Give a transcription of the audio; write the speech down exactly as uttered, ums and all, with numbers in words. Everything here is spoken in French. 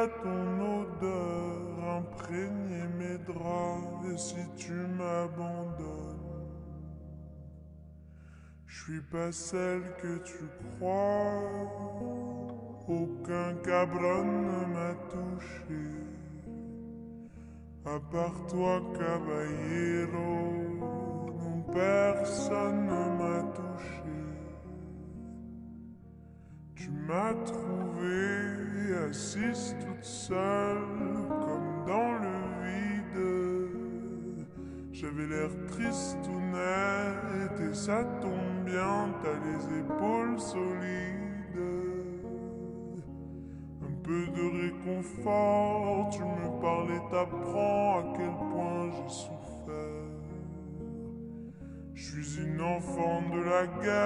déjà ton odeur imprégner mes draps. Et si tu m'abandonnes, je suis pas celle que tu crois. Aucun cabron ne m'a touché, à part toi, caballero. Non, personne ne m'a touché. Tu m'as trouvée assise toute seule, comme dans le vide. J'avais l'air tristounette et ça tombe bien, t'as les épaules solides. Un peu de réconfort, tu me parlais, t'apprends à quel point j'ai souffert. Je suis une enfant de la guerre.